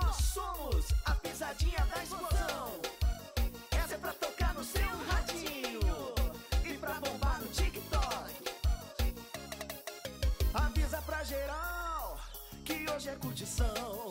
Nós somos a pisadinha da explosão. Essa é pra tocar no seu radinho e pra bombar no TikTok. Avisa pra geral que hoje é curtição.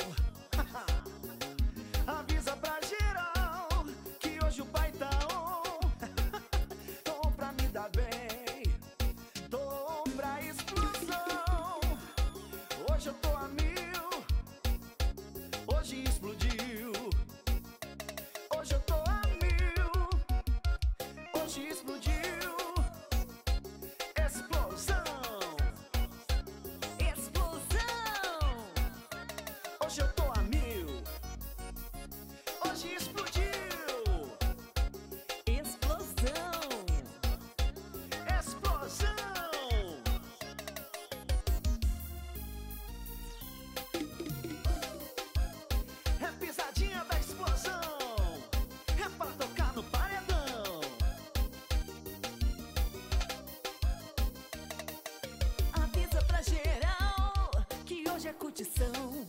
Avisa pra geral que hoje o pai tá on. Tom pra me dar bem, tom pra explosão. Hoje eu tô a mil, hoje explodiu. Hoje eu tô a mil, hoje explodiu. Explosão, explosão. Hoje eu tô a mil, hoje explodiu. Explosão, explosão. É pisadinha da explosão. É pra tocar no paredão. Avisa pra geral que hoje é curtição.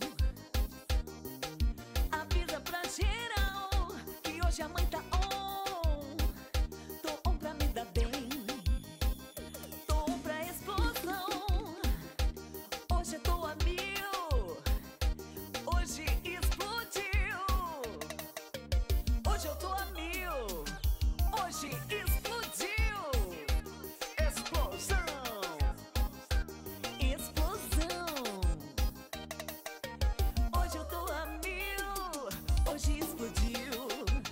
Avisa pra geral que hoje a mãe tá on. Tô on pra me dar bem, tô on pra explosão. Hoje eu tô a mil, hoje explodiu. Hoje eu tô a mil, hoje explodiu. Explosão, explosão. Hoje eu tô a mil, hoje explodiu.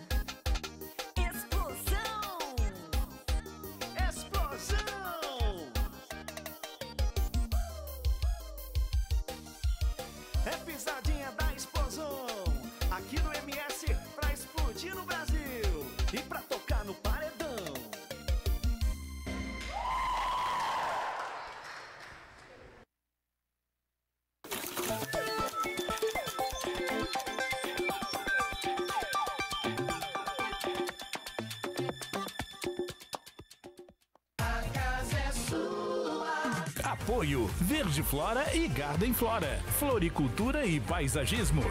Explosão, explosão. É pisadinha da explosão. Aqui no MS pra explodir no Brasil e pra tocar no paredão. Apoio Verde Flora e Garden Flora, floricultura e paisagismo.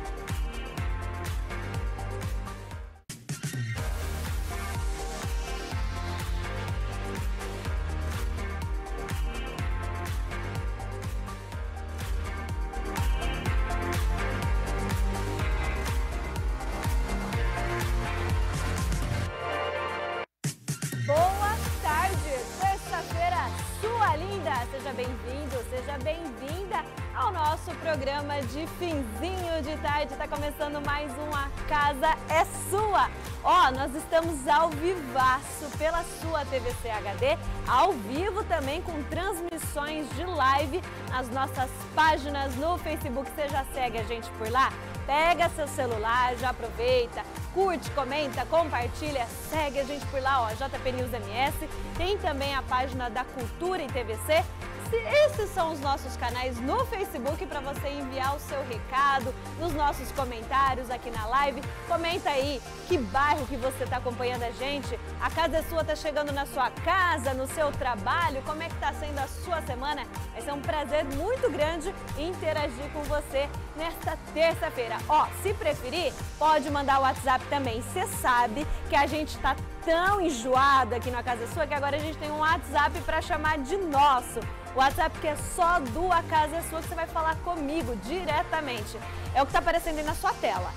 Boa tarde, terça-feira, sua linda! Seja bem-vindo, seja bem-vinda ao nosso programa de finzinho de tarde. Tá começando mais um A Casa é Sua. Ó, nós estamos ao vivaço pela sua TVC HD, ao vivo também com transmissões de live nas nossas páginas no Facebook. Você já segue a gente por lá? Pega seu celular, já aproveita, curte, comenta, compartilha, segue a gente por lá, ó, JP News MS. Tem também a página da Cultura em TVC. Esses são os nossos canais no Facebook para você enviar o seu recado nos nossos comentários aqui na live. Comenta aí que bairro que você está acompanhando a gente. A Casa é Sua está chegando na sua casa, no seu trabalho. Como é que está sendo a sua semana? Vai ser um prazer muito grande interagir com você nesta terça-feira. Ó, se preferir, pode mandar o WhatsApp também. Você sabe que a gente está tão enjoado aqui na Casa é Sua que agora a gente tem um WhatsApp para chamar de nosso. O WhatsApp que é só do A Casa é Sua, que você vai falar comigo diretamente. É o que está aparecendo aí na sua tela.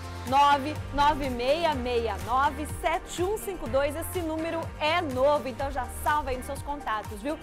996697152. Esse número é novo, então já salva aí nos seus contatos, viu?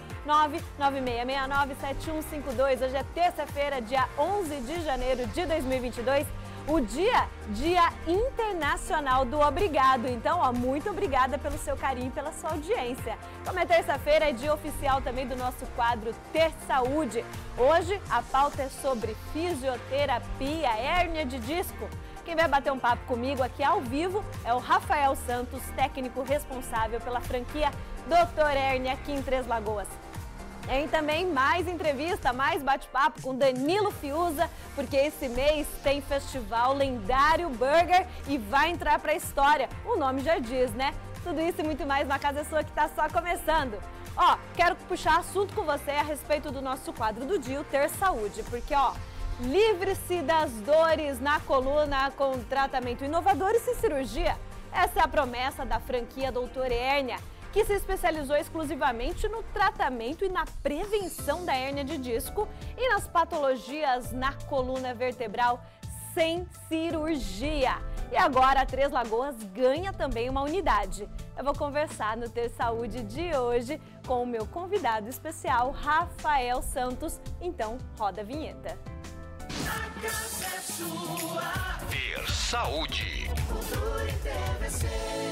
996697152. Hoje é terça-feira, dia 11 de janeiro de 2022. O Dia Internacional do Obrigado. Então, ó, muito obrigada pelo seu carinho e pela sua audiência. Como é terça-feira, é dia oficial também do nosso quadro Ter Saúde. Hoje, a pauta é sobre fisioterapia, hérnia de disco. Quem vai bater um papo comigo aqui ao vivo é o Rafael Santos, técnico responsável pela franquia Dr. Hérnia aqui em Três Lagoas. Tem também mais entrevista, mais bate-papo com Danilo Fiuza, porque esse mês tem Festival Lendário Burger e vai entrar para a história. O nome já diz, né? Tudo isso e muito mais na Casa é Sua, que está só começando. Ó, quero puxar assunto com você a respeito do nosso quadro do dia, o Ter Saúde, porque ó, Livre-se das dores na coluna com tratamento inovador e sem cirurgia. Essa é a promessa da franquia Doutor Hérnia, que se especializou exclusivamente no tratamento e na prevenção da hérnia de disco e nas patologias na coluna vertebral sem cirurgia. E agora a Três Lagoas ganha também uma unidade. Eu vou conversar no Ter Saúde de hoje com o meu convidado especial, Rafael Santos. Então, roda a vinheta. A casa é sua. Ter Saúde. Cultura e TVC.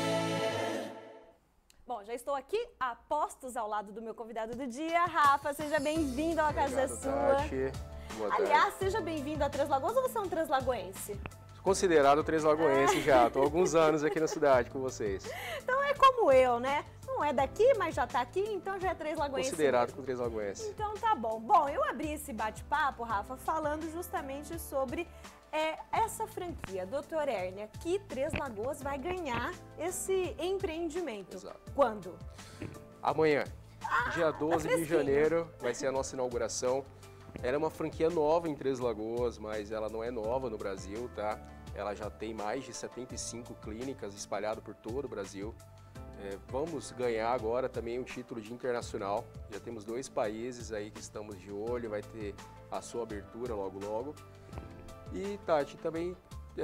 Bom, já estou aqui a postos ao lado do meu convidado do dia. Rafa, seja bem-vindo à Casa é Sua. Tati. Boa tarde. Aliás, seja bem-vindo a Três Lagoas ou você é um Três Lagoense? Considerado Três Lagoense já, estou há alguns anos aqui na cidade com vocês. Então é como eu, né? Não é daqui, mas já tá aqui, então já é Três Lagoense. Considerado mesmo. com Três Lagoense. Então tá bom. Bom, eu abri esse bate-papo, Rafa, falando justamente sobre essa franquia, Doutor Hérnia, que Três Lagoas vai ganhar esse empreendimento. Exato. Quando? Amanhã, dia 12 de fresquinho. janeiro, vai ser a nossa inauguração. Ela é uma franquia nova em Três Lagoas, mas ela não é nova no Brasil, tá? Ela já tem mais de 75 clínicas espalhadas por todo o Brasil. Vamos ganhar agora também um título de internacional. Já temos 2 países aí que estamos de olho, vai ter a sua abertura logo logo. E, Tati, também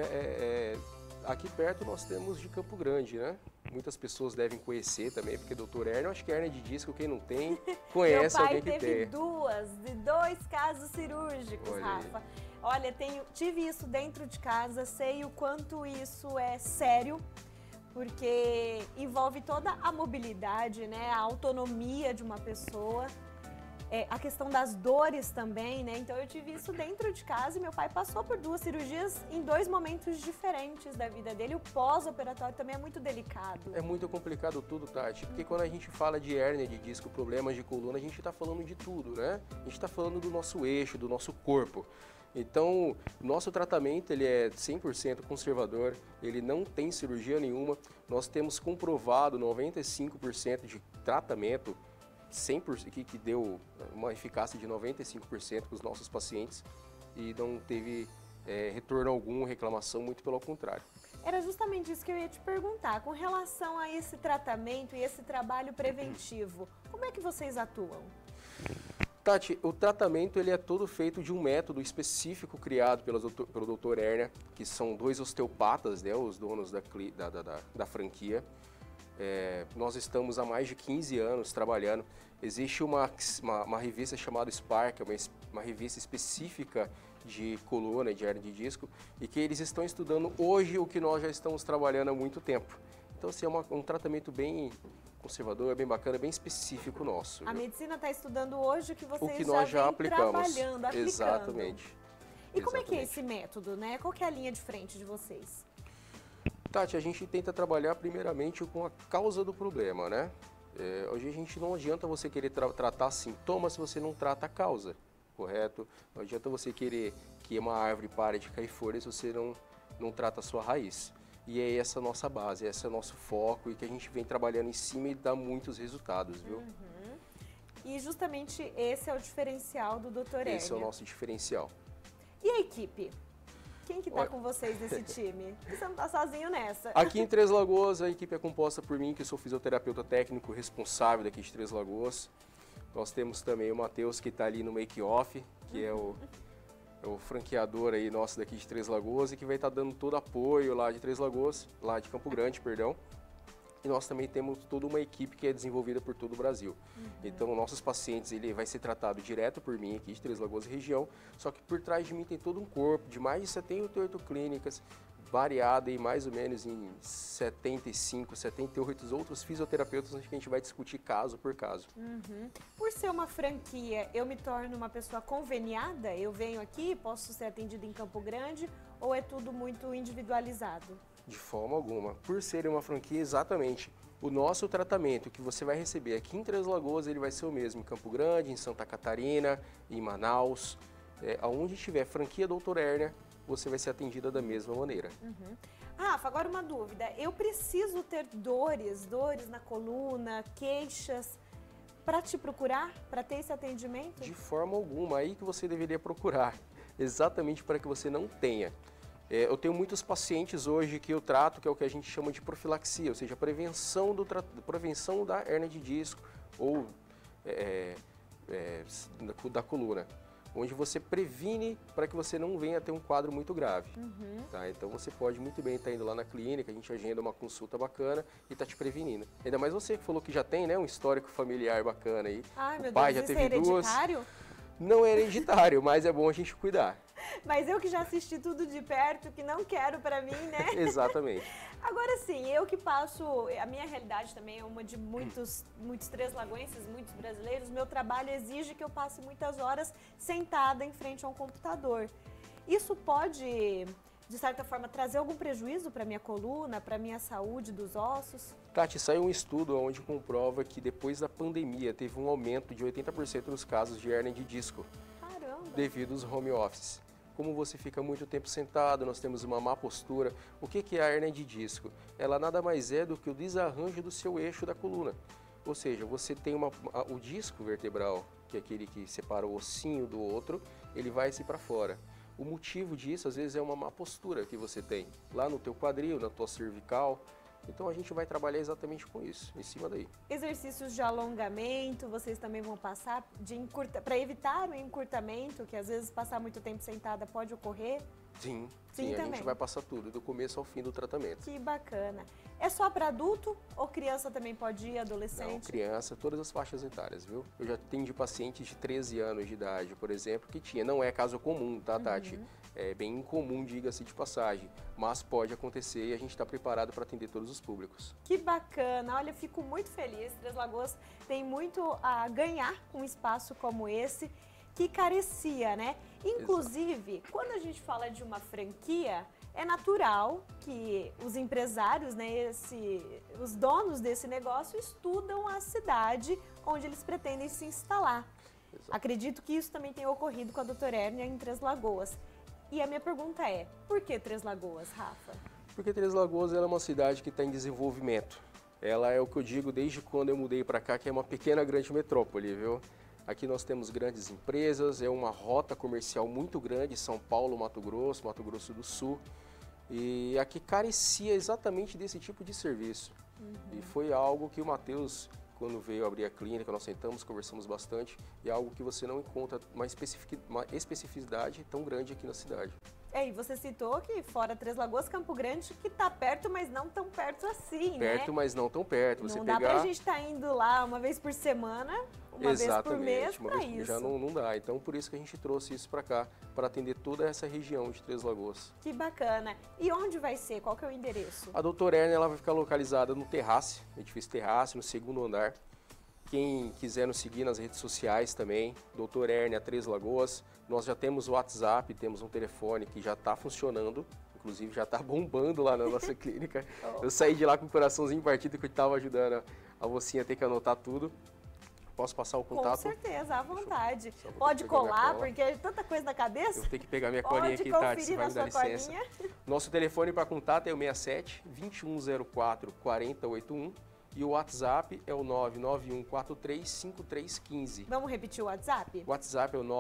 aqui perto nós temos de Campo Grande, né? Muitas pessoas devem conhecer também, porque Doutor Hérnia, eu acho que hérnia de disco, quem não tem, conhece alguém que tem. Meu pai teve 2 casos cirúrgicos, Olha aí. Rafa. Olha, tive isso dentro de casa, sei o quanto isso é sério, porque envolve toda a mobilidade, né, a autonomia de uma pessoa, a questão das dores também, né? Então eu tive isso dentro de casa e meu pai passou por 2 cirurgias em 2 momentos diferentes da vida dele. O pós-operatório também é muito delicado. É muito complicado tudo, Tati, porque quando a gente fala de hérnia de disco, problemas de coluna, a gente está falando de tudo, né? A gente está falando do nosso eixo, do nosso corpo. Então, nosso tratamento ele é 100% conservador, ele não tem cirurgia nenhuma. Nós temos comprovado 95% de tratamento, 100%, que deu uma eficácia de 95% com os nossos pacientes e não teve retorno algum, reclamação, muito pelo contrário. Era justamente isso que eu ia te perguntar. Com relação a esse tratamento e esse trabalho preventivo, como é que vocês atuam? Tati, o tratamento ele é todo feito de um método específico criado pelo Doutor Hérnia, que são 2 osteopatas, né, os donos da franquia. Nós estamos há mais de 15 anos trabalhando. Existe uma revista chamada Spark, uma revista específica de coluna, de hérnia de disco, e que eles estão estudando hoje o que nós já estamos trabalhando há muito tempo. Então, assim, é um tratamento bem conservador, bem bacana, bem específico nosso. A medicina está estudando hoje o que vocês que nós já vêm aplicamos. trabalhando, aplicando. Exatamente. E como é que é Exatamente. esse método, né? Qual que é a linha de frente de vocês? Tati, a gente tenta trabalhar primeiramente com a causa do problema, né? Hoje a gente não adianta você querer tratar sintomas se você não trata a causa, correto? Não adianta você querer que uma árvore pare de cair folhas se você não trata a sua raiz. E é essa a nossa base, esse é o nosso foco e que a gente vem trabalhando em cima e dá muitos resultados, viu? E justamente esse é o diferencial do Doutor Hérnia. Esse é o nosso diferencial. E a equipe? Quem que tá Olha- com vocês nesse time? Você não tá sozinho nessa. Aqui em Três Lagoas, a equipe é composta por mim, que sou fisioterapeuta técnico responsável daqui de Três Lagoas. Nós temos também o Matheus, que está ali no make-off, que é o franqueador aí nosso daqui de Três Lagoas e que vai estar dando todo apoio lá de Três Lagoas, lá de Campo Grande, perdão. E nós também temos toda uma equipe que é desenvolvida por todo o Brasil. Então, nossos pacientes, ele vai ser tratado direto por mim aqui de Três Lagoas e região, só que por trás de mim tem todo um corpo de mais de 78 clínicas, variada em mais ou menos em 75, 78 outros fisioterapeutas, onde a gente vai discutir caso por caso. Por ser uma franquia, eu me torno uma pessoa conveniada? Eu venho aqui, posso ser atendida em Campo Grande ou é tudo muito individualizado? De forma alguma. Por ser uma franquia, exatamente. O nosso tratamento que você vai receber aqui em Três Lagoas, ele vai ser o mesmo em Campo Grande, em Santa Catarina, em Manaus. Aonde tiver franquia Doutor Hérnia, você vai ser atendida da mesma maneira. Rafa, agora uma dúvida. Eu preciso ter dores na coluna, queixas, para te procurar, para ter esse atendimento? De forma alguma, aí que você deveria procurar. exatamente para que você não tenha. Eu tenho muitos pacientes hoje que eu trato, que é o que a gente chama de profilaxia, ou seja, prevenção da hérnia de disco ou da coluna, onde você previne para que você não venha a ter um quadro muito grave. Tá? Então você pode muito bem estar indo lá na clínica, a gente agenda uma consulta bacana e está te prevenindo. Ainda mais você que falou que já tem, né, um histórico familiar bacana aí. Ai, meu o pai Deus, já isso teve é duas. hereditário? Não é hereditário, mas é bom a gente cuidar. Mas eu que já assisti tudo de perto, que não quero pra mim, né? Exatamente. Agora sim, eu que passo, a minha realidade também é uma de muitos treslagoenses, muitos brasileiros, meu trabalho exige que eu passe muitas horas sentada em frente a um computador. Isso pode, de certa forma, trazer algum prejuízo para minha coluna, para minha saúde dos ossos? Tati, saiu um estudo onde comprova que depois da pandemia teve um aumento de 80% nos casos de hérnia de disco. Caramba! Devido aos home office. Como você fica muito tempo sentado, nós temos uma má postura. O que é a hérnia de disco? Ela nada mais é do que o desarranjo do seu eixo da coluna. Ou seja, você tem o disco vertebral, que é aquele que separa o ossinho do outro, ele vai para fora. O motivo disso, às vezes, é uma má postura que você tem lá no teu quadril, na tua cervical. Então a gente vai trabalhar exatamente com isso, em cima daí. Exercícios de alongamento, vocês também vão passar para evitar o encurtamento, que às vezes passar muito tempo sentada pode ocorrer? Sim, Sim, a também. gente vai passar tudo, do começo ao fim do tratamento. Que bacana. É só para adulto ou criança também pode ir, adolescente? Não, criança, todas as faixas etárias, viu? Eu já atendi pacientes de 13 anos de idade, por exemplo, que tinha. Não é caso comum, tá, Tati? É bem incomum, diga-se de passagem, mas pode acontecer e a gente está preparado para atender todos os públicos. Que bacana! Olha, eu fico muito feliz. Três Lagoas tem muito a ganhar com um espaço como esse, que carecia, né? Inclusive, exato, quando a gente fala de uma franquia, é natural que os empresários, né, os donos desse negócio estudam a cidade onde eles pretendem se instalar. Exato. Acredito que isso também tenha ocorrido com a doutora Hérnia em Três Lagoas. E a minha pergunta é, por que Três Lagoas, Rafa? Porque Três Lagoas ela é uma cidade que está em desenvolvimento. Ela é o que eu digo desde quando eu mudei para cá, que é uma pequena grande metrópole, viu? Aqui nós temos grandes empresas, é uma rota comercial muito grande, São Paulo, Mato Grosso do Sul. E aqui carecia exatamente desse tipo de serviço. E foi algo que o Matheus, quando veio abrir a clínica, nós sentamos, conversamos bastante, e é algo que você não encontra uma especificidade tão grande aqui na cidade. E você citou que fora Três Lagoas, Campo Grande, que está perto, mas não tão perto assim, perto, né? mas não tão perto. Você não dá pra gente estar indo lá uma vez por semana, uma vez por mês para isso. Já não dá. Então, por isso que a gente trouxe isso para cá, para atender toda essa região de Três Lagoas. Que bacana. E onde vai ser? Qual que é o endereço? A doutora Hérnia ela vai ficar localizada no Terrace, edifício Terrace, no 2º andar. Quem quiser nos seguir nas redes sociais também, doutora Hérnia Três Lagoas. Nós já temos o WhatsApp, temos um telefone que já está funcionando, inclusive já está bombando lá na nossa clínica. Eu saí de lá com o coraçãozinho partido que eu estava ajudando a mocinha a ter que anotar tudo. Posso passar o contato? Com certeza, à vontade. Pode colar, porque é tanta coisa na cabeça. Eu vou ter que pegar minha colinha aqui, Tati, você vai me dar licença. Colinha. Nosso telefone para contato é o 67 2104 4081 e o WhatsApp é o 991435315. Vamos repetir o WhatsApp? O WhatsApp é o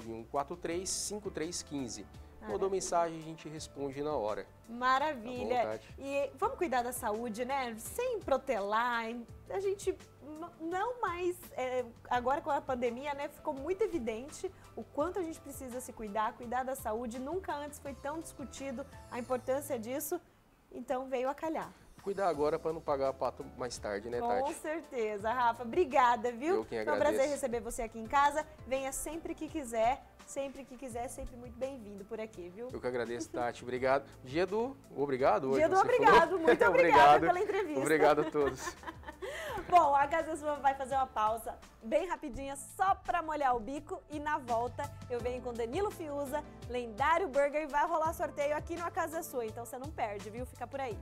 991435315. Mandou mensagem e a gente responde na hora. Maravilha. E vamos cuidar da saúde, né? Sem protelar. A gente não mais... agora com a pandemia, né? Ficou muito evidente o quanto a gente precisa se cuidar da saúde. Nunca antes foi tão discutido a importância disso. Então veio a calhar. Cuidar agora para não pagar pato mais tarde, né, Tati? Com certeza, Rafa. Obrigada, viu? Eu quem agradeço. Foi um prazer receber você aqui em casa. Venha sempre que quiser, sempre muito bem-vindo por aqui, viu? Eu que agradeço, Tati. Obrigado. Dia do obrigado hoje. Dia do obrigado. Muito obrigada pela entrevista. Obrigado a todos. Bom, a Casa Sua vai fazer uma pausa bem rapidinha, só para molhar o bico. E na volta eu venho com Danilo Fiuza, Lendário Burger, e vai rolar sorteio aqui no A Casa Sua. Então você não perde, viu? Fica por aí.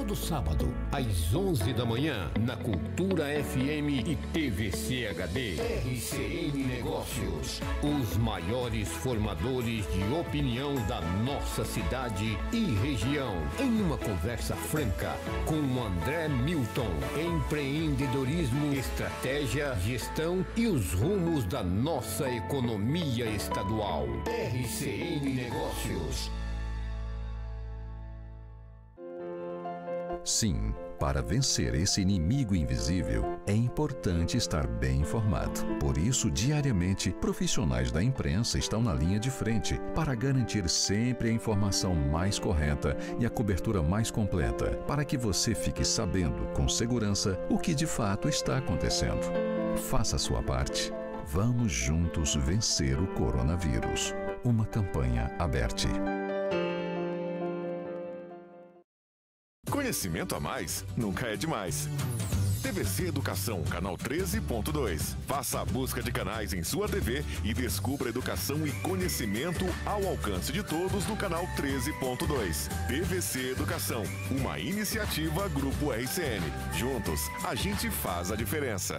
todo sábado, às 11 da manhã, na Cultura FM e TVC HD. RCN Negócios, os maiores formadores de opinião da nossa cidade e região. Em uma conversa franca com o André Milton. Empreendedorismo, estratégia, gestão e os rumos da nossa economia estadual. RCN Negócios. Sim, para vencer esse inimigo invisível, é importante estar bem informado. Por isso, diariamente, profissionais da imprensa estão na linha de frente para garantir sempre a informação mais correta e a cobertura mais completa, para que você fique sabendo com segurança o que de fato está acontecendo. Faça a sua parte. Vamos juntos vencer o coronavírus. Uma campanha aberta. Conhecimento a mais nunca é demais. TVC Educação, canal 13.2. Faça a busca de canais em sua TV e descubra educação e conhecimento ao alcance de todos no canal 13.2. TVC Educação, uma iniciativa Grupo RCN. Juntos, a gente faz a diferença.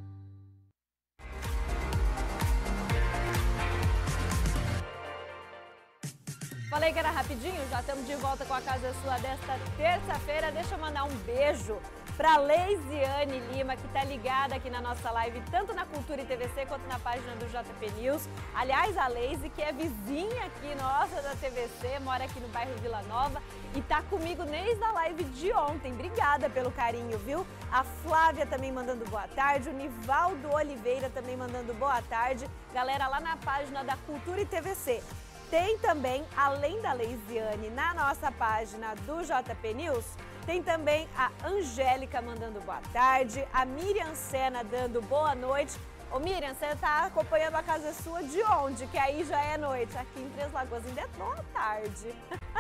Falei que era rapidinho, já estamos de volta com a Casa Sua desta terça-feira. Deixa eu mandar um beijo para Leisiane Lima, que está ligada aqui na nossa live, tanto na Cultura e TVC quanto na página do JP News. Aliás, a Leise, que é vizinha aqui nossa da TVC, mora aqui no bairro Vila Nova e está comigo desde a live de ontem. Obrigada pelo carinho, viu? A Flávia também mandando boa tarde, o Nivaldo Oliveira também mandando boa tarde. Galera lá na página da Cultura e TVC. Tem também, além da Leisiane, na nossa página do JP News, tem também a Angélica mandando boa tarde, a Miriam Sena dando boa noite. Ô Miriam, você tá acompanhando a Casa Sua de onde? Que aí já é noite. Aqui em Três Lagoas ainda é boa tarde.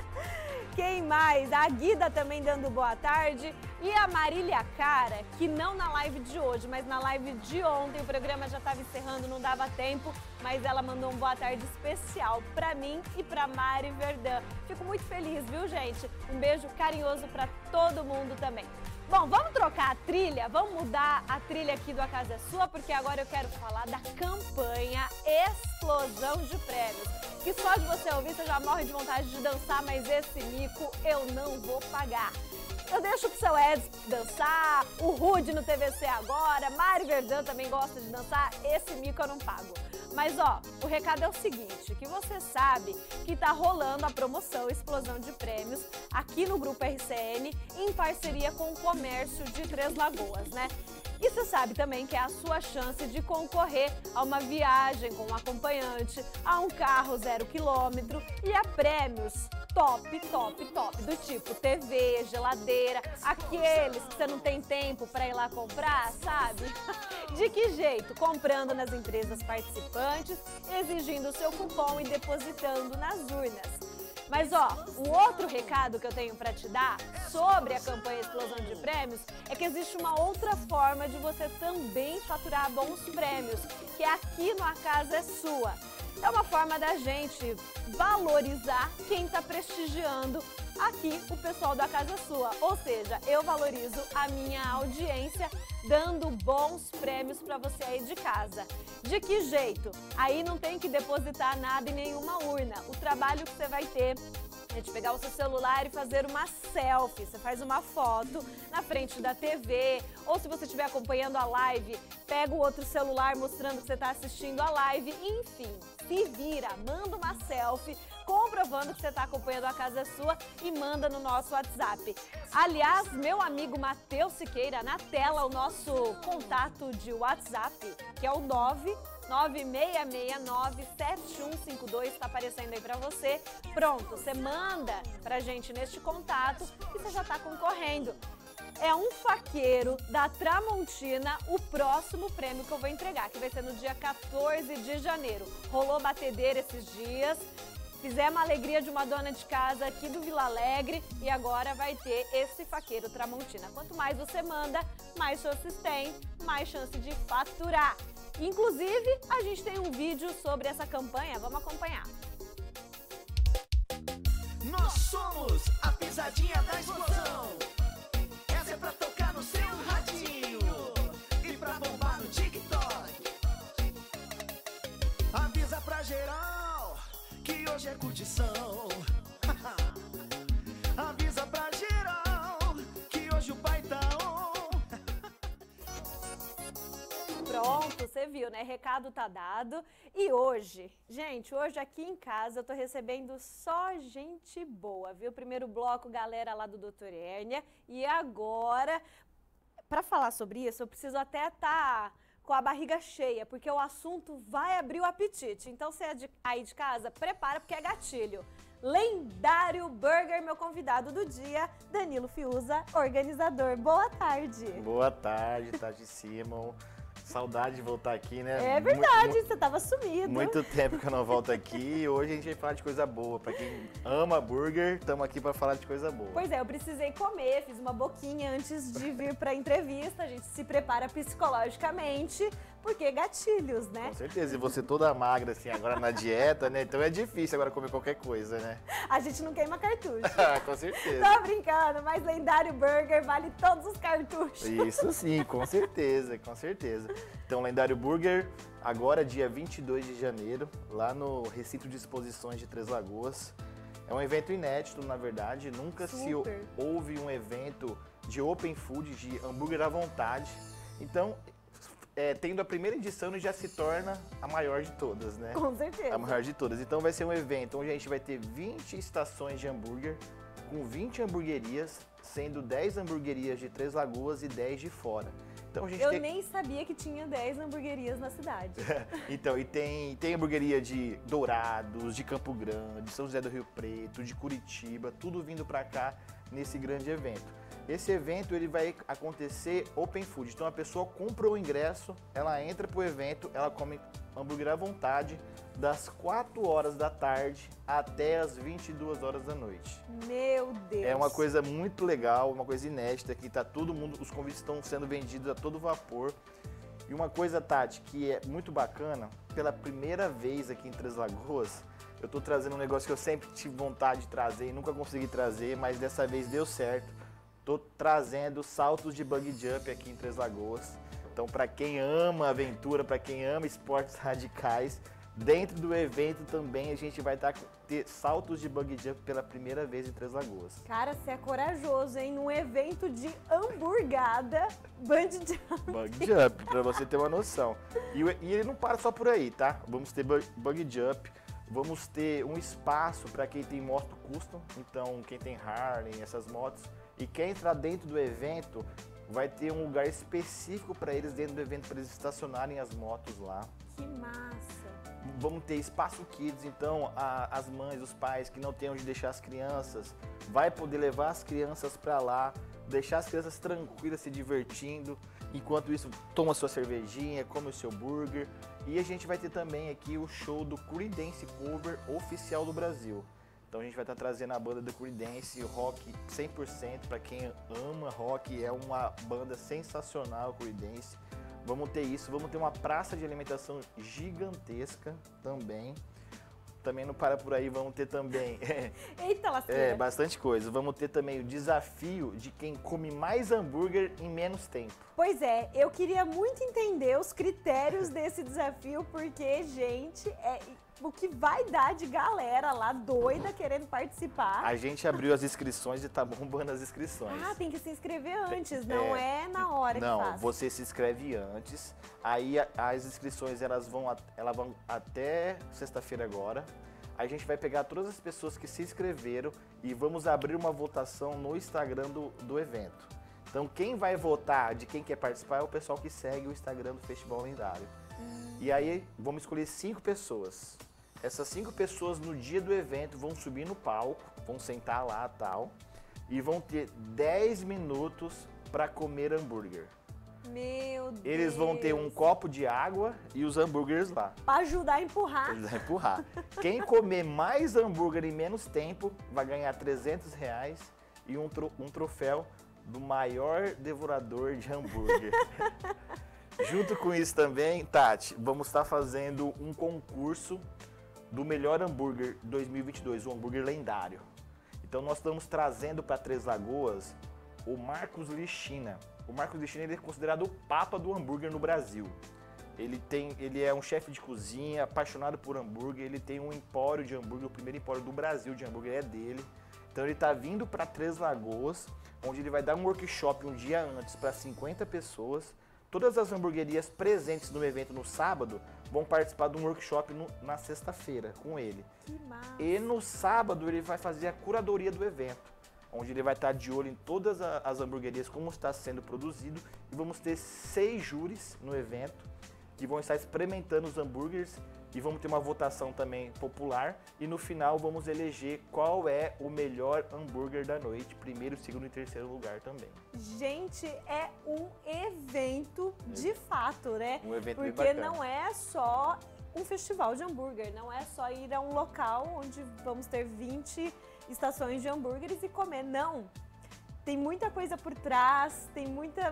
Quem mais? A Guida também dando boa tarde. E a Marília Cara, que não na live de hoje, mas na live de ontem, o programa já estava encerrando, não dava tempo, mas ela mandou um boa tarde especial para mim e para Mari Verdão. Fico muito feliz, viu, gente? Um beijo carinhoso para todo mundo também. Bom, vamos trocar a trilha, vamos mudar a trilha aqui do A Casa é Sua, porque agora eu quero falar da campanha Explosão de Prêmios. Que só de você ouvir você já morre de vontade de dançar, mas esse mico eu não vou pagar. Eu deixo pro seu Ed dançar, o Rude no TVC agora, Mari Verdão também gosta de dançar, esse mico eu não pago. Mas ó, o recado é o seguinte, que você sabe que tá rolando a promoção Explosão de Prêmios aqui no Grupo RCN em parceria com o comércio de Três Lagoas, né? E você sabe também que é a sua chance de concorrer a uma viagem com um acompanhante, a um carro 0 km e a prêmios top, top, top, do tipo TV, geladeira, aqueles que você não tem tempo para ir lá comprar, sabe? De que jeito? Comprando nas empresas participantes, exigindo o seu cupom e depositando nas urnas. Mas ó, o outro recado que eu tenho para te dar sobre a campanha Explosão de Prêmios é que existe uma outra forma de você também faturar bons prêmios, que é aqui no A Casa é Sua. É uma forma da gente valorizar quem está prestigiando aqui o pessoal da Casa Sua. Ou seja, eu valorizo a minha audiência dando bons prêmios para você aí de casa. De que jeito? Aí não tem que depositar nada em nenhuma urna. O trabalho que você vai ter é de pegar o seu celular e fazer uma selfie. Você faz uma foto na frente da TV, ou se você estiver acompanhando a live, pega o outro celular mostrando que você está assistindo a live, enfim, se vira, manda uma selfie comprovando que você está acompanhando a Casa Sua e manda no nosso WhatsApp. Aliás, meu amigo Matheus Siqueira, na tela o nosso contato de WhatsApp, que é o 996697152, está aparecendo aí pra você. Pronto, você manda pra gente neste contato e você já tá concorrendo. É um faqueiro da Tramontina o próximo prêmio que eu vou entregar, que vai ser no dia 14 de janeiro. Rolou batedeira esses dias, fizemos a alegria de uma dona de casa aqui do Vila Alegre e agora vai ter esse faqueiro Tramontina. Quanto mais você manda, mais chances tem, mais chance de faturar. Inclusive, a gente tem um vídeo sobre essa campanha, vamos acompanhar. Nós somos a pisadinha da explosão. no seu radinho e pra bombar no TikTok. Avisa pra geral que hoje é curtição. Avisa pra geral que hoje o pai tá on. Pronto, você viu, né? Recado tá dado. E hoje, gente, hoje aqui em casa eu tô recebendo só gente boa, viu? Primeiro bloco, galera lá do Dr. Hérnia. E agora, pra falar sobre isso, eu preciso até estar com a barriga cheia, porque o assunto vai abrir o apetite. Então, você é aí de casa, prepara, porque é gatilho. Lendário Burger, meu convidado do dia, Danilo Fiuza, organizador. Boa tarde. Boa tarde, Tati Simon. Saudade de voltar aqui, né? É verdade, você tava sumido. Muito tempo que eu não volto aqui e hoje a gente vai falar de coisa boa. Pra quem ama burger, estamos aqui pra falar de coisa boa. Pois é, eu precisei comer, fiz uma boquinha antes de vir pra entrevista. A gente se prepara psicologicamente, porque gatilhos, né? Com certeza, e você toda magra assim, agora na dieta, né? Então é difícil agora comer qualquer coisa, né? A gente não queima cartucho. Com certeza. Tô brincando, mas Lendário Burger vale todos os cartuchos. Isso sim, com certeza, com certeza. Então, Lendário Burger, agora dia 22 de janeiro, lá no Recinto de Exposições de Três Lagoas. É um evento inédito, na verdade, nunca se houve um evento de open food, de hambúrguer à vontade. Então, tendo a primeira edição, já se torna a maior de todas, né? Com certeza. A maior de todas. Então vai ser um evento onde a gente vai ter 20 estações de hambúrguer, com 20 hamburguerias, sendo 10 hamburguerias de Três Lagoas e 10 de fora. Então, a gente nem sabia que tinha 10 hamburguerias na cidade. Então, e tem hamburgueria de Dourados, de Campo Grande, de São José do Rio Preto, de Curitiba, tudo vindo pra cá nesse grande evento. Esse evento ele vai acontecer open food, então a pessoa compra o ingresso, ela entra pro evento, ela come hambúrguer à vontade, das 4 horas da tarde até as 22 horas da noite. Meu Deus! É uma coisa muito legal, uma coisa inédita, que tá todo mundo, os convites estão sendo vendidos a todo vapor. E uma coisa, Tati, que é muito bacana, pela primeira vez aqui em Três Lagoas, eu tô trazendo um negócio que eu sempre tive vontade de trazer e nunca consegui trazer, mas dessa vez deu certo. Tô trazendo saltos de bungee jump aqui em Três Lagoas. Então, para quem ama aventura, para quem ama esportes radicais, dentro do evento também a gente vai ter saltos de bungee jump pela primeira vez em Três Lagoas. Cara, você é corajoso, hein? Num evento de hamburgada, bungee jump. Bungee jump, para você ter uma noção. E ele não para só por aí, tá? Vamos ter bungee jump, vamos ter um espaço para quem tem moto custom, então quem tem Harley, essas motos. E quem entrar dentro do evento vai ter um lugar específico para eles dentro do evento, para eles estacionarem as motos lá. Que massa! Vamos ter espaço kids, então as mães, os pais que não têm onde deixar as crianças, vai poder levar as crianças para lá, deixar as crianças tranquilas, se divertindo. Enquanto isso, toma sua cervejinha, come o seu burger. E a gente vai ter também aqui o show do Creedence Cover oficial do Brasil. Então a gente vai estar trazendo a banda do Creedence, rock 100%, para quem ama rock, é uma banda sensacional, Creedence. Vamos ter isso, vamos ter uma praça de alimentação gigantesca também. Também não para por aí, vamos ter também... Eita, lasqueira! Bastante coisa. Vamos ter também o desafio de quem come mais hambúrguer em menos tempo. Pois é, eu queria muito entender os critérios desse desafio, porque, gente, o que vai dar de galera lá doida querendo participar. A gente abriu as inscrições e tá bombando as inscrições. Ah, tem que se inscrever antes, não é na hora que faz. Não, você se inscreve antes, aí as inscrições elas vão até sexta-feira agora. A gente vai pegar todas as pessoas que se inscreveram e vamos abrir uma votação no Instagram do evento. Então quem vai votar de quem quer participar é o pessoal que segue o Instagram do Festival Lendário. E aí vamos escolher 5 pessoas. Essas 5 pessoas no dia do evento vão subir no palco, vão sentar lá e tal, e vão ter 10 minutos para comer hambúrguer. Meu Deus! Eles vão ter um copo de água e os hambúrgueres lá. Para ajudar a empurrar. Pra ajudar a empurrar. Quem comer mais hambúrguer em menos tempo vai ganhar R$300 e um troféu do maior devorador de hambúrguer. Junto com isso também, Tati, vamos estar fazendo um concurso do melhor hambúrguer 2022, o hambúrguer lendário. Então nós estamos trazendo para Três Lagoas o Marcos Lichina. O Marcos Destino ele é considerado o papa do hambúrguer no Brasil. Ele é um chefe de cozinha, apaixonado por hambúrguer, ele tem um empório de hambúrguer, o primeiro empório do Brasil de hambúrguer é dele. Então ele está vindo para Três Lagoas, onde ele vai dar um workshop um dia antes para 50 pessoas. Todas as hamburguerias presentes no evento no sábado vão participar de um workshop na sexta-feira com ele. Que massa. E no sábado ele vai fazer a curadoria do evento, onde ele vai estar de olho em todas as hamburguerias, como está sendo produzido. E vamos ter 6 júris no evento, que vão estar experimentando os hambúrgueres e vamos ter uma votação também popular e no final vamos eleger qual é o melhor hambúrguer da noite, primeiro, segundo e terceiro lugar também. Gente, é um evento de fato, né? Um evento porque bem bacana. Não é só um festival de hambúrguer, não é só ir a um local onde vamos ter 20 estações de hambúrgueres e comer, não. Tem muita coisa por trás, tem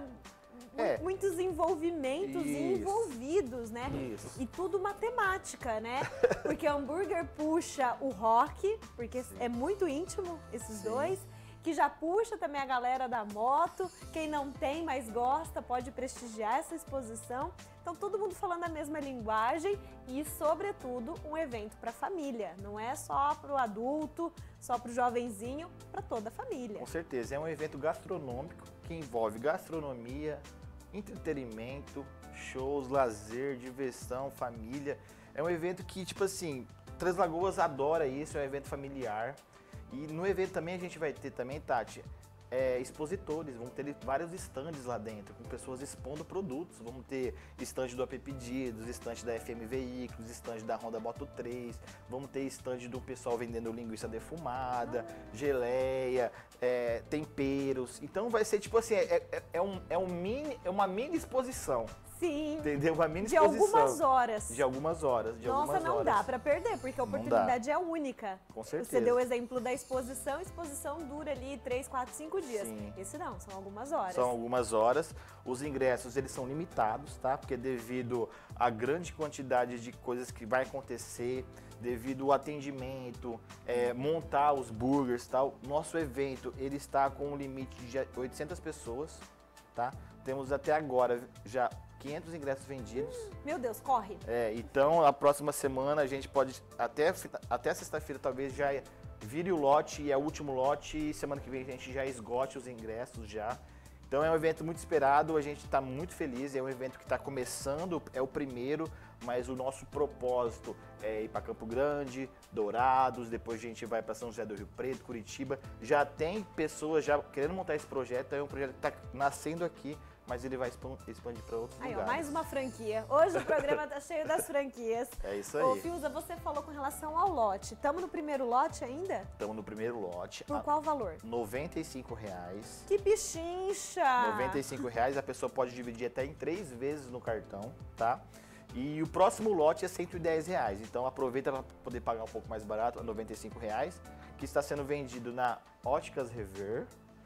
muitos envolvimentos envolvidos, né? Isso. E tudo matemática, né? Porque o hambúrguer puxa o rock, porque é muito íntimo esses dois, que já puxa também a galera da moto. Quem não tem, mas gosta, pode prestigiar essa exposição. Então, todo mundo falando a mesma linguagem e, sobretudo, um evento para a família. Não é só para o adulto, só para o jovenzinho, para toda a família. Com certeza, é um evento gastronômico que envolve gastronomia, entretenimento, shows, lazer, diversão, família. É um evento que, tipo assim, Três Lagoas adora isso, é um evento familiar. E no evento também a gente vai ter também, Tati, expositores, vão ter vários estandes lá dentro, com pessoas expondo produtos. Vamos ter estande do AP Pedidos, estande da FM Veículos, estande da Honda Moto 3, vamos ter estande do pessoal vendendo linguiça defumada, geleia, temperos. Então vai ser tipo assim, uma mini exposição. Sim. Entendeu? Uma mini de exposição. Algumas horas. De algumas horas. Nossa, não dá pra perder, porque a oportunidade é única. Com certeza. Você deu o exemplo da exposição, a exposição dura ali 3, 4, 5 dias. Sim. Esse não, são algumas horas. São algumas horas. Os ingressos, eles são limitados, tá? Porque devido à grande quantidade de coisas que vai acontecer, devido ao atendimento, montar os burgers e tal, nosso evento, ele está com um limite de 800 pessoas, tá? Temos até agora já 500 ingressos vendidos. Meu Deus, corre! Então, a próxima semana a gente pode, até sexta-feira talvez já vire o lote e é o último lote e semana que vem a gente já esgote os ingressos já. Então é um evento muito esperado, a gente está muito feliz, é um evento que está começando, é o primeiro, mas o nosso propósito é ir para Campo Grande, Dourados, depois a gente vai para São José do Rio Preto, Curitiba. Já tem pessoas já querendo montar esse projeto, é um projeto que está nascendo aqui, mas ele vai expandir para outros lugares. Mais uma franquia. Hoje o programa tá cheio das franquias. É isso aí. Ô, Fiuza, você falou com relação ao lote. Estamos no primeiro lote ainda? Estamos no primeiro lote. Por qual valor? R$ 95. Que pichincha! R$ 95, a pessoa pode dividir até em 3 vezes no cartão, tá? E o próximo lote é R$ 110. Então aproveita para poder pagar um pouco mais barato, R$ 95, que está sendo vendido na Óticas Rever,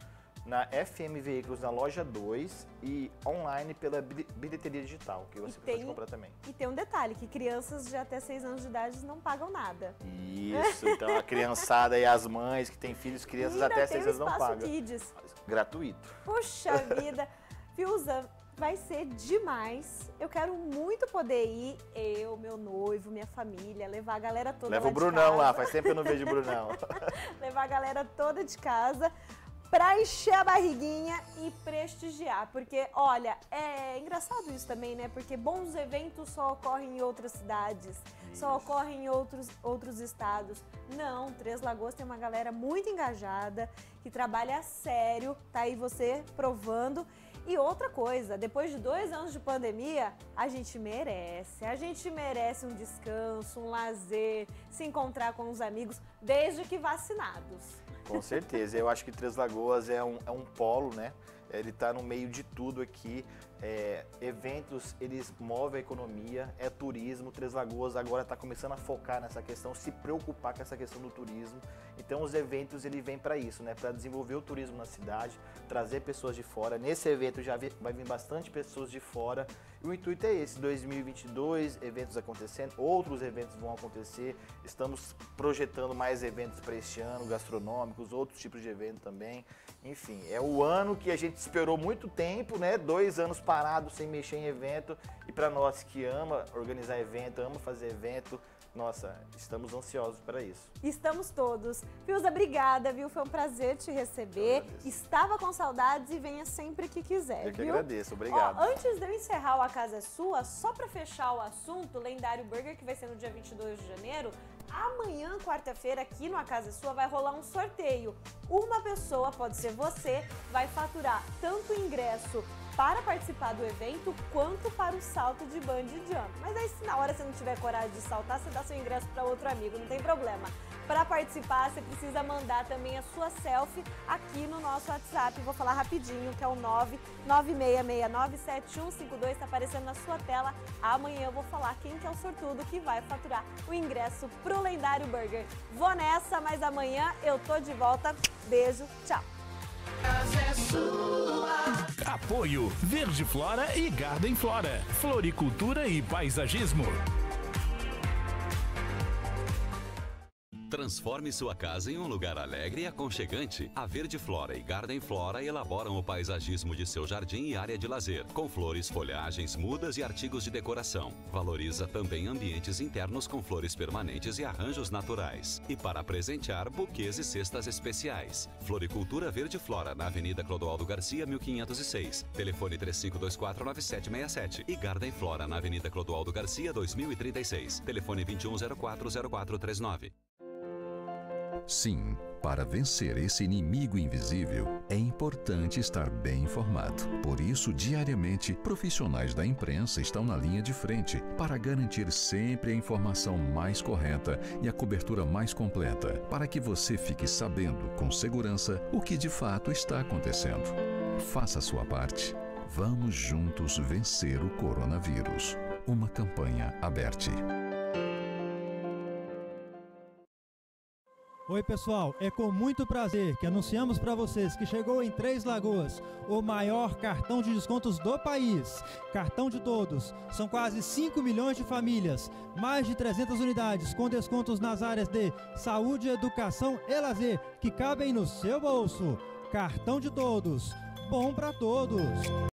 na FM Veículos, na loja 2 e online pela bilheteria digital, que você pode comprar também. E tem um detalhe, que crianças de até 6 anos de idade não pagam nada. Isso, então a criançada e as mães que têm filhos, crianças até 6 anos não pagam. Kids. Gratuito. Puxa vida. Fiuza, vai ser demais. Eu quero muito poder ir, eu, meu noivo, minha família, levar a galera toda Leva lá o Brunão lá, faz tempo que eu não vejo o Brunão. Levar a galera toda de casa pra encher a barriguinha e prestigiar. Porque, olha, é engraçado isso também, né? Porque bons eventos só ocorrem em outras cidades, só ocorrem em outros estados. Não, Três Lagoas tem uma galera muito engajada, que trabalha a sério, tá aí você provando. E outra coisa, depois de 2 anos de pandemia, a gente merece um descanso, um lazer, se encontrar com os amigos, desde que vacinados. Com certeza, eu acho que Três Lagoas é um polo, né? Ele está no meio de tudo aqui. Eventos, eles movem a economia, é turismo. Três Lagoas agora está começando a focar nessa questão, se preocupar com essa questão do turismo. Então os eventos, ele vem para isso, né? Para desenvolver o turismo na cidade, trazer pessoas de fora. Nesse evento já vai vir bastante pessoas de fora. E o intuito é esse, 2022, eventos acontecendo, outros eventos vão acontecer. Estamos projetando mais eventos para este ano, gastronômicos, outros tipos de evento também. Enfim, é o ano que a gente esperou muito tempo, né? 2 anos parados sem mexer em evento. E para nós que ama organizar evento, ama fazer evento, nossa, estamos ansiosos para isso. Estamos todos. Vilza, obrigada, viu? Foi um prazer te receber. Estava com saudades e venha sempre que quiser, Eu que viu? agradeço, obrigado. Ó, antes de eu encerrar o A Casa é Sua, só para fechar o assunto, Lendário Burger, que vai ser no dia 22 de janeiro, amanhã, quarta-feira, aqui no A Casa é Sua, vai rolar um sorteio. Uma pessoa, pode ser você, vai faturar tanto o ingresso para participar do evento, quanto para o salto de bungee jump. Mas aí, se na hora você não tiver coragem de saltar, você dá seu ingresso para outro amigo, não tem problema. Para participar, você precisa mandar também a sua selfie aqui no nosso WhatsApp. Vou falar rapidinho, que é o 996697152, está aparecendo na sua tela. Amanhã eu vou falar quem que é o sortudo que vai faturar o ingresso pro Lendário Burger. Vou nessa, mas amanhã eu tô de volta. Beijo, tchau. Apoio Verde Flora e Garden Flora. Floricultura e paisagismo. Transforme sua casa em um lugar alegre e aconchegante. A Verde Flora e Garden Flora elaboram o paisagismo de seu jardim e área de lazer, com flores, folhagens, mudas e artigos de decoração. Valoriza também ambientes internos com flores permanentes e arranjos naturais. E para presentear, buquês e cestas especiais. Floricultura Verde Flora, na Avenida Clodoaldo Garcia, 1506. Telefone 35249767. E Garden Flora, na Avenida Clodoaldo Garcia, 2036. Telefone 21040439. Sim, para vencer esse inimigo invisível, é importante estar bem informado. Por isso, diariamente, profissionais da imprensa estão na linha de frente para garantir sempre a informação mais correta e a cobertura mais completa, para que você fique sabendo com segurança o que de fato está acontecendo. Faça a sua parte. Vamos juntos vencer o coronavírus. Uma campanha aberta. Oi pessoal, é com muito prazer que anunciamos para vocês que chegou em Três Lagoas o maior cartão de descontos do país. Cartão de todos. São quase 5 milhões de famílias, mais de 300 unidades com descontos nas áreas de saúde, educação e lazer que cabem no seu bolso. Cartão de todos. Bom para todos.